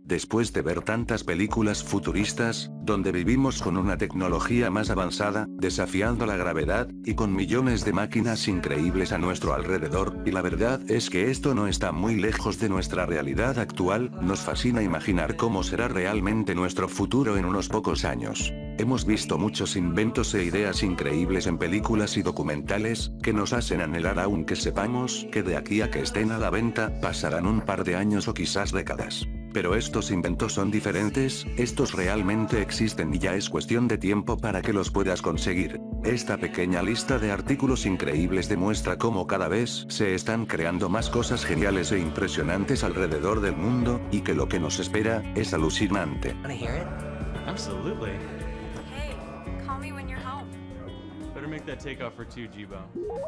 Después de ver tantas películas futuristas, donde vivimos con una tecnología más avanzada, desafiando la gravedad, y con millones de máquinas increíbles a nuestro alrededor, y la verdad es que esto no está muy lejos de nuestra realidad actual, nos fascina imaginar cómo será realmente nuestro futuro en unos pocos años. Hemos visto muchos inventos e ideas increíbles en películas y documentales, que nos hacen anhelar aunque sepamos que de aquí a que estén a la venta, pasarán un par de años o quizás décadas. Pero estos inventos son diferentes, estos realmente existen y ya es cuestión de tiempo para que los puedas conseguir. Esta pequeña lista de artículos increíbles demuestra cómo cada vez se están creando más cosas geniales e impresionantes alrededor del mundo, y que lo que nos espera es alucinante. Wanna hear it? Absolutely. Hey, call me when you're home. Better make that takeoff for two, Jibo.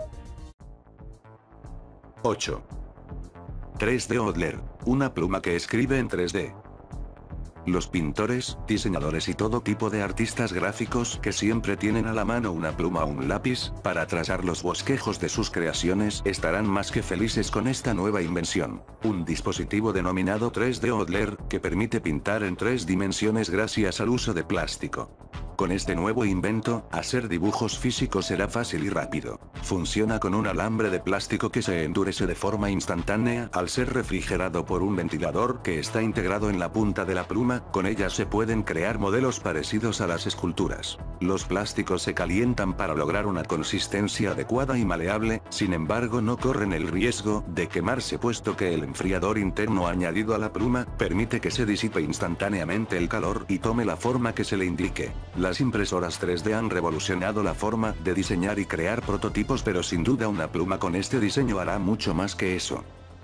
8. 3D Odler, una pluma que escribe en 3D. Los pintores, diseñadores y todo tipo de artistas gráficos que siempre tienen a la mano una pluma o un lápiz, para trazar los bosquejos de sus creaciones, estarán más que felices con esta nueva invención. Un dispositivo denominado 3D Odler, que permite pintar en 3 dimensiones gracias al uso de plástico. Con este nuevo invento, hacer dibujos físicos será fácil y rápido. Funciona con un alambre de plástico que se endurece de forma instantánea al ser refrigerado por un ventilador que está integrado en la punta de la pluma. Con ella se pueden crear modelos parecidos a las esculturas. Los plásticos se calientan para lograr una consistencia adecuada y maleable, sin embargo no corren el riesgo de quemarse puesto que el enfriador interno añadido a la pluma permite que se disipe instantáneamente el calor y tome la forma que se le indique. Las impresoras 3D han revolucionado la forma de diseñar y crear prototipos, pero sin duda una pluma con este diseño hará mucho más que eso.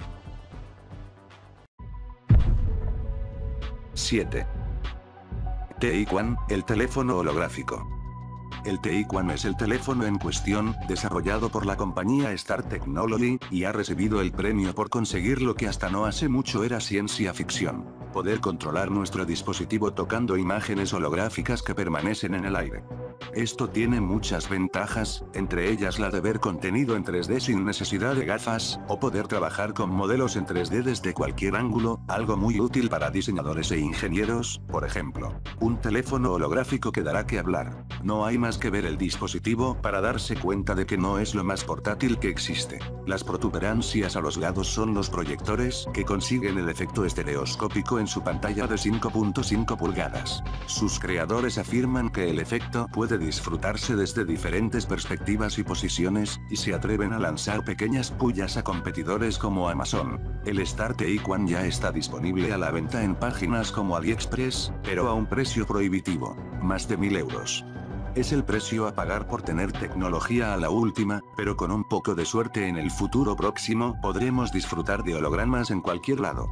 7. TI-Quan, el teléfono holográfico. El TI-Quan es el teléfono en cuestión, desarrollado por la compañía Star Technology, y ha recibido el premio por conseguir lo que hasta no hace mucho era ciencia ficción: poder controlar nuestro dispositivo tocando imágenes holográficas que permanecen en el aire. Esto tiene muchas ventajas, entre ellas la de ver contenido en 3D sin necesidad de gafas, o poder trabajar con modelos en 3D desde cualquier ángulo, algo muy útil para diseñadores e ingenieros. Por ejemplo, un teléfono holográfico que dará que hablar. No hay más que ver el dispositivo para darse cuenta de que no es lo más portátil que existe. Las protuberancias a los lados son los proyectores que consiguen el efecto estereoscópico en su pantalla de 5.5 pulgadas. Sus creadores afirman que el efecto puede disfrutarse desde diferentes perspectivas y posiciones, y se atreven a lanzar pequeñas pullas a competidores como Amazon. El Star TI-Quan ya está disponible a la venta en páginas como AliExpress, pero a un precio prohibitivo: más de 1000 euros. Es el precio a pagar por tener tecnología a la última, pero con un poco de suerte en el futuro próximo podremos disfrutar de hologramas en cualquier lado.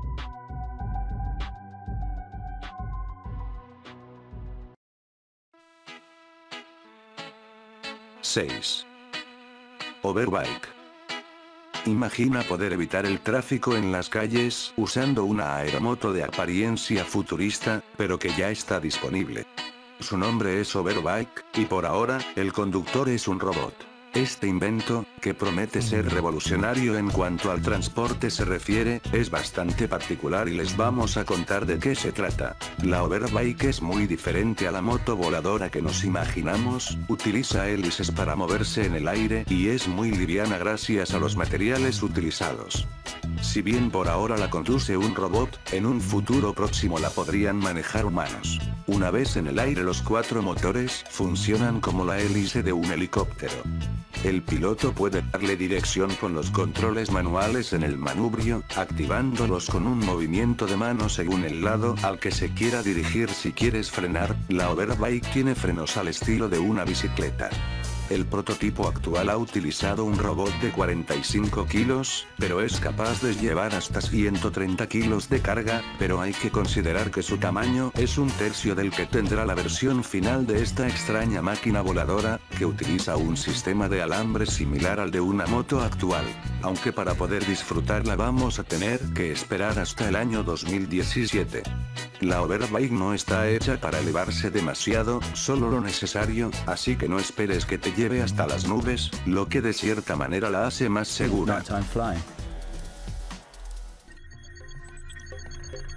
6. Overbike. Imagina poder evitar el tráfico en las calles usando una aeromoto de apariencia futurista, pero que ya está disponible. Su nombre es Overbike, y por ahora, el conductor es un robot. Este invento, que promete ser revolucionario en cuanto al transporte se refiere, es bastante particular y les vamos a contar de qué se trata. La Overbike es muy diferente a la moto voladora que nos imaginamos, utiliza hélices para moverse en el aire y es muy liviana gracias a los materiales utilizados. Si bien por ahora la conduce un robot, en un futuro próximo la podrían manejar humanos. Una vez en el aire, los 4 motores funcionan como la hélice de un helicóptero. El piloto puede darle dirección con los controles manuales en el manubrio, activándolos con un movimiento de mano según el lado al que se quiera dirigir. Si quieres frenar, la Overbike tiene frenos al estilo de una bicicleta. El prototipo actual ha utilizado un robot de 45 kilos, pero es capaz de llevar hasta 130 kilos de carga, pero hay que considerar que su tamaño es un tercio del que tendrá la versión final de esta extraña máquina voladora, que utiliza un sistema de alambre similar al de una moto actual. Aunque para poder disfrutarla vamos a tener que esperar hasta el año 2017. La Overbike no está hecha para elevarse demasiado, solo lo necesario, así que no esperes que te lleve hasta las nubes, lo que de cierta manera la hace más segura.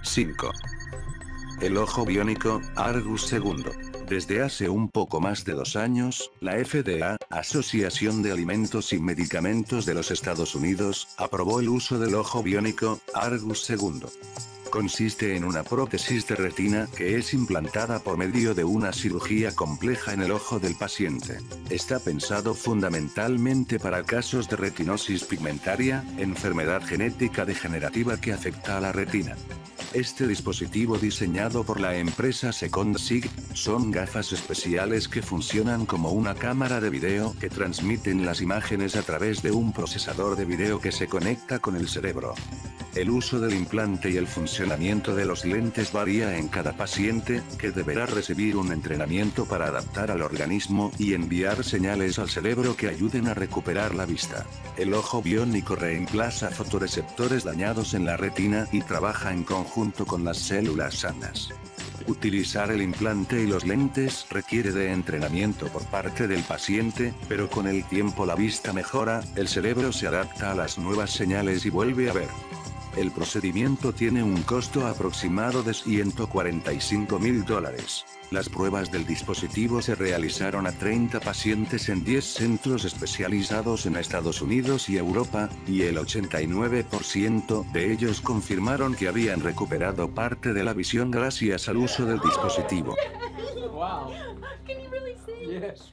5. El ojo biónico, Argus II. Desde hace un poco más de 2 años, la FDA, Asociación de Alimentos y Medicamentos de los Estados Unidos, aprobó el uso del ojo biónico, Argus II. Consiste en una prótesis de retina que es implantada por medio de una cirugía compleja en el ojo del paciente. Está pensado fundamentalmente para casos de retinosis pigmentaria, enfermedad genética degenerativa que afecta a la retina. Este dispositivo diseñado por la empresa Second Sig, son gafas especiales que funcionan como una cámara de video que transmiten las imágenes a través de un procesador de video que se conecta con el cerebro. El uso del implante y el funcionamiento de los lentes varía en cada paciente, que deberá recibir un entrenamiento para adaptar al organismo y enviar señales al cerebro que ayuden a recuperar la vista. El ojo biónico reemplaza fotorreceptores dañados en la retina y trabaja en conjunto con las células sanas. Utilizar el implante y los lentes requiere de entrenamiento por parte del paciente, pero con el tiempo la vista mejora, el cerebro se adapta a las nuevas señales y vuelve a ver. El procedimiento tiene un costo aproximado de $145.000. Las pruebas del dispositivo se realizaron a 30 pacientes en 10 centros especializados en Estados Unidos y Europa, y el 89% de ellos confirmaron que habían recuperado parte de la visión gracias al uso del dispositivo. Wow. Can you really see? Yes.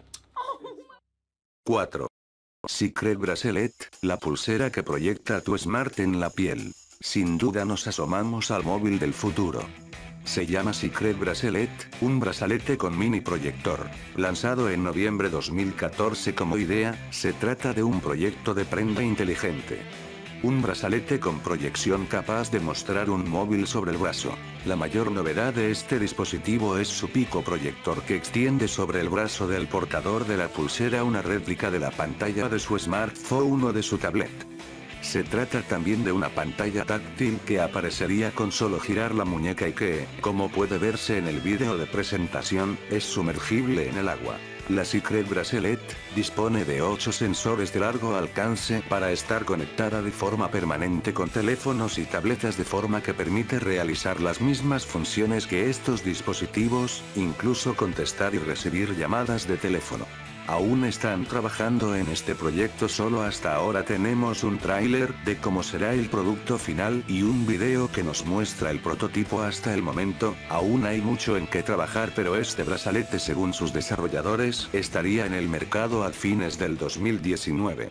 4. Secret Bracelet, la pulsera que proyecta tu Smart en la piel. Sin duda nos asomamos al móvil del futuro. Se llama Secret Bracelet, un brazalete con mini proyector. Lanzado en noviembre 2014 como idea, se trata de un proyecto de prenda inteligente. Un brazalete con proyección capaz de mostrar un móvil sobre el brazo. La mayor novedad de este dispositivo es su pico proyector que extiende sobre el brazo del portador de la pulsera una réplica de la pantalla de su smartphone o de su tablet. Se trata también de una pantalla táctil que aparecería con solo girar la muñeca y que, como puede verse en el vídeo de presentación, es sumergible en el agua. La Secret Bracelet dispone de 8 sensores de largo alcance para estar conectada de forma permanente con teléfonos y tabletas de forma que permite realizar las mismas funciones que estos dispositivos, incluso contestar y recibir llamadas de teléfono. Aún están trabajando en este proyecto, solo hasta ahora tenemos un tráiler de cómo será el producto final y un video que nos muestra el prototipo hasta el momento. Aún hay mucho en que trabajar, pero este brazalete, según sus desarrolladores, estaría en el mercado a fines del 2019.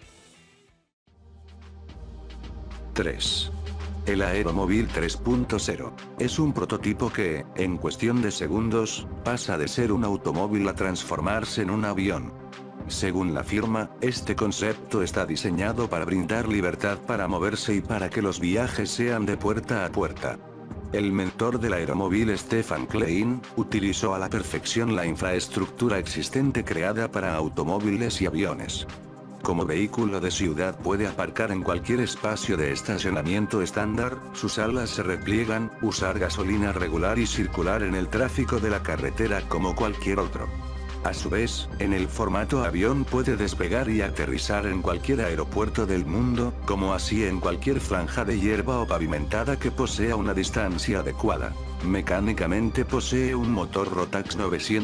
3. El Aeromóvil 3.0. Es un prototipo que, en cuestión de segundos, pasa de ser un automóvil a transformarse en un avión. Según la firma, este concepto está diseñado para brindar libertad para moverse y para que los viajes sean de puerta a puerta. El mentor del aeromóvil, Stefan Klein, utilizó a la perfección la infraestructura existente creada para automóviles y aviones. Como vehículo de ciudad puede aparcar en cualquier espacio de estacionamiento estándar, sus alas se repliegan, usar gasolina regular y circular en el tráfico de la carretera como cualquier otro. A su vez, en el formato avión puede despegar y aterrizar en cualquier aeropuerto del mundo, como así en cualquier franja de hierba o pavimentada que posea una distancia adecuada. Mecánicamente posee un motor Rotax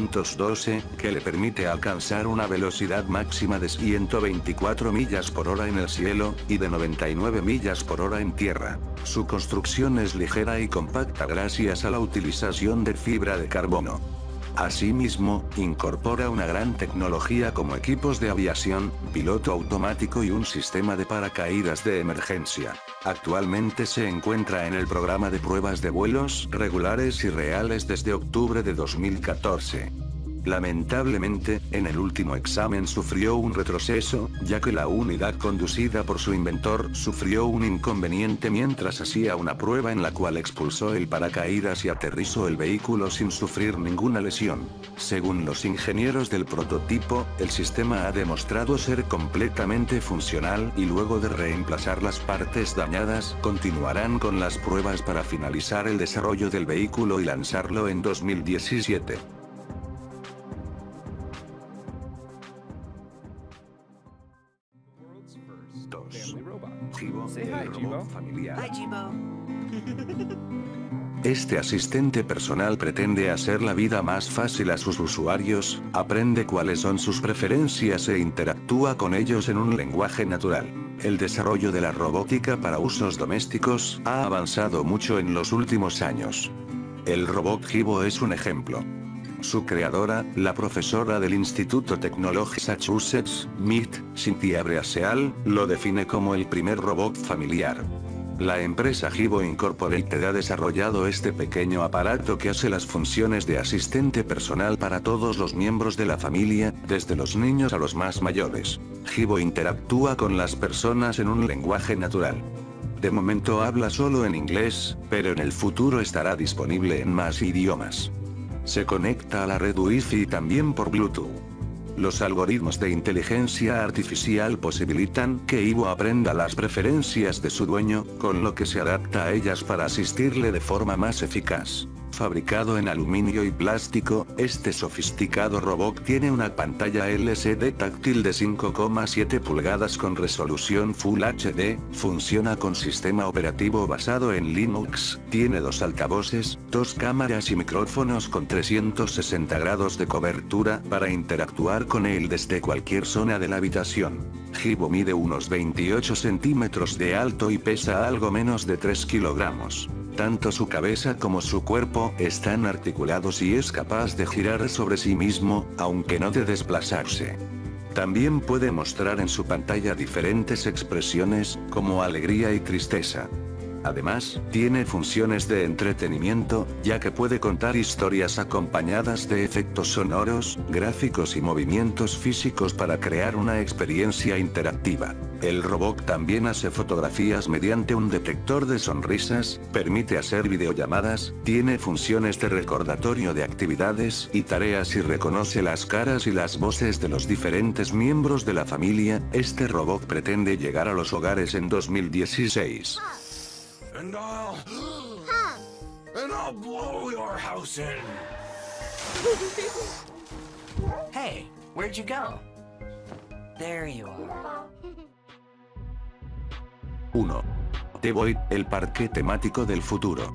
912, que le permite alcanzar una velocidad máxima de 124 millas por hora en el cielo, y de 99 millas por hora en tierra. Su construcción es ligera y compacta gracias a la utilización de fibra de carbono. Asimismo, incorpora una gran tecnología como equipos de aviación, piloto automático y un sistema de paracaídas de emergencia. Actualmente se encuentra en el programa de pruebas de vuelos regulares y reales desde octubre de 2014. Lamentablemente, en el último examen sufrió un retroceso, ya que la unidad conducida por su inventor sufrió un inconveniente mientras hacía una prueba en la cual expulsó el paracaídas y aterrizó el vehículo sin sufrir ninguna lesión. Según los ingenieros del prototipo, el sistema ha demostrado ser completamente funcional y luego de reemplazar las partes dañadas, continuarán con las pruebas para finalizar el desarrollo del vehículo y lanzarlo en 2017. Family robot. Jibo, Say hi, el robot Jibo. familiar. Hi, Jibo. Este asistente personal pretende hacer la vida más fácil a sus usuarios, aprende cuáles son sus preferencias e interactúa con ellos en un lenguaje natural. El desarrollo de la robótica para usos domésticos ha avanzado mucho en los últimos años. El robot Jibo es un ejemplo. Su creadora, la profesora del Instituto Tecnológico Massachusetts, MIT, Cynthia Breazeal, lo define como el primer robot familiar. La empresa Jibo Incorporated ha desarrollado este pequeño aparato que hace las funciones de asistente personal para todos los miembros de la familia, desde los niños a los más mayores. Jibo interactúa con las personas en un lenguaje natural. De momento habla solo en inglés, pero en el futuro estará disponible en más idiomas. Se conecta a la red Wi-Fi y también por Bluetooth. Los algoritmos de inteligencia artificial posibilitan que Jibo aprenda las preferencias de su dueño, con lo que se adapta a ellas para asistirle de forma más eficaz. Fabricado en aluminio y plástico, este sofisticado robot tiene una pantalla LCD táctil de 5,7 pulgadas con resolución Full HD, funciona con sistema operativo basado en Linux, tiene 2 altavoces, 2 cámaras y micrófonos con 360 grados de cobertura para interactuar con él desde cualquier zona de la habitación. Jibo mide unos 28 centímetros de alto y pesa algo menos de 3 kilogramos. Tanto su cabeza como su cuerpo están articulados y es capaz de girar sobre sí mismo, aunque no de desplazarse. También puede mostrar en su pantalla diferentes expresiones, como alegría y tristeza. Además, tiene funciones de entretenimiento, ya que puede contar historias acompañadas de efectos sonoros, gráficos y movimientos físicos para crear una experiencia interactiva. El robot también hace fotografías mediante un detector de sonrisas, permite hacer videollamadas, tiene funciones de recordatorio de actividades y tareas y reconoce las caras y las voces de los diferentes miembros de la familia. Este robot pretende llegar a los hogares en 2016. And I'll blow your house in. Hey, where'd you go? There you are. 1. The Void, el parque temático del futuro.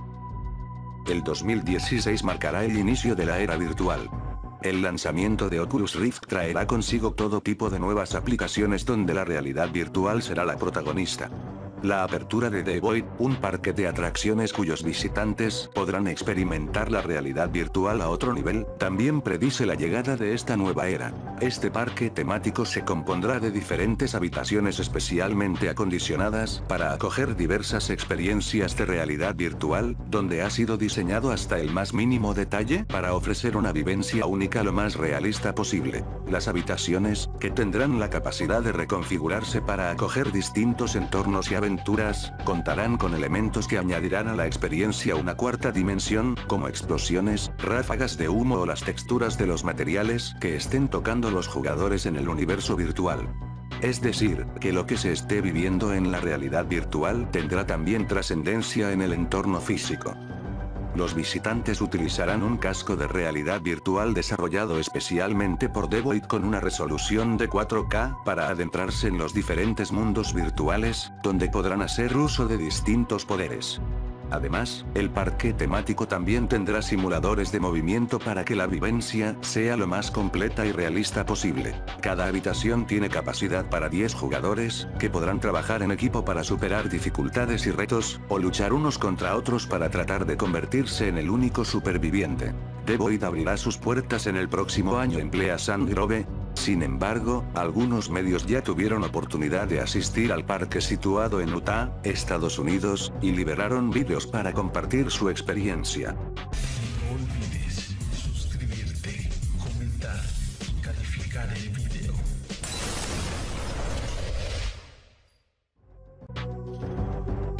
El 2016 marcará el inicio de la era virtual. El lanzamiento de Oculus Rift traerá consigo todo tipo de nuevas aplicaciones donde la realidad virtual será la protagonista. La apertura de The Void, un parque de atracciones cuyos visitantes podrán experimentar la realidad virtual a otro nivel, también predice la llegada de esta nueva era. Este parque temático se compondrá de diferentes habitaciones especialmente acondicionadas para acoger diversas experiencias de realidad virtual, donde ha sido diseñado hasta el más mínimo detalle para ofrecer una vivencia única lo más realista posible. Las habitaciones, que tendrán la capacidad de reconfigurarse para acoger distintos entornos y aventuras, contarán con elementos que añadirán a la experiencia una cuarta dimensión, como explosiones, ráfagas de humo o las texturas de los materiales que estén tocando los jugadores en el universo virtual. Es decir, que lo que se esté viviendo en la realidad virtual tendrá también trascendencia en el entorno físico. Los visitantes utilizarán un casco de realidad virtual desarrollado especialmente por The Void con una resolución de 4K para adentrarse en los diferentes mundos virtuales, donde podrán hacer uso de distintos poderes. Además, el parque temático también tendrá simuladores de movimiento para que la vivencia sea lo más completa y realista posible. Cada habitación tiene capacidad para 10 jugadores, que podrán trabajar en equipo para superar dificultades y retos, o luchar unos contra otros para tratar de convertirse en el único superviviente. The Void abrirá sus puertas en el próximo año en Pleasant Grove. Sin embargo, algunos medios ya tuvieron oportunidad de asistir al parque situado en Utah, Estados Unidos, y liberaron vídeos para compartir su experiencia. No olvides suscribirte, comentar y calificar el video.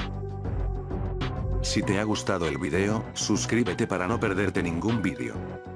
Si te ha gustado el video, suscríbete para no perderte ningún vídeo.